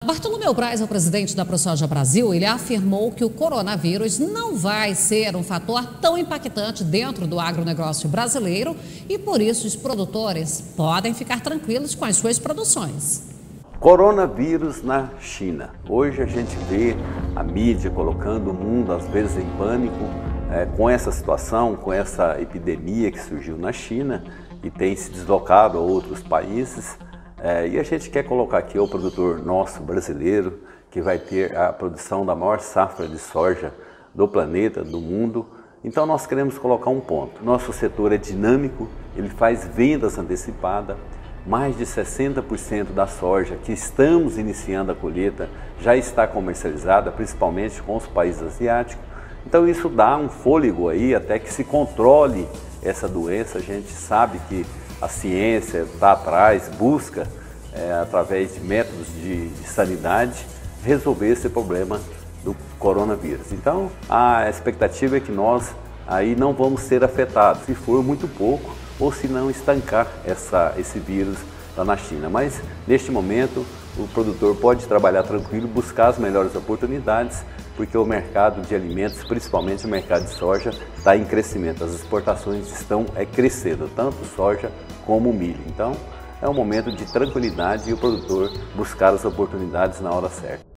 Bartolomeu Braz é o presidente da ProSoja Brasil. Ele afirmou que o coronavírus não vai ser um fator tão impactante dentro do agronegócio brasileiro e, por isso, os produtores podem ficar tranquilos com as suas produções. Coronavírus na China. Hoje a gente vê a mídia colocando o mundo, às vezes, em pânico com essa situação, com essa epidemia que surgiu na China e tem se deslocado a outros países. E a gente quer colocar aqui o produtor nosso brasileiro, que vai ter a produção da maior safra de soja do planeta, do mundo. Então nós queremos colocar um ponto. Nosso setor é dinâmico, ele faz vendas antecipadas. Mais de 60% da soja que estamos iniciando a colheita já está comercializada, principalmente com os países asiáticos. Então isso dá um fôlego aí até que se controle essa doença. A gente sabe que a ciência está atrás, busca, através de métodos de sanidade, resolver esse problema do coronavírus. Então, a expectativa é que nós aí não vamos ser afetados, se for muito pouco, ou se não estancar esse vírus lá na China. Mas, neste momento, o produtor pode trabalhar tranquilo, buscar as melhores oportunidades, porque o mercado de alimentos, principalmente o mercado de soja, está em crescimento. As exportações estão crescendo, tanto soja como milho. Então, é um momento de tranquilidade e o produtor buscar as oportunidades na hora certa.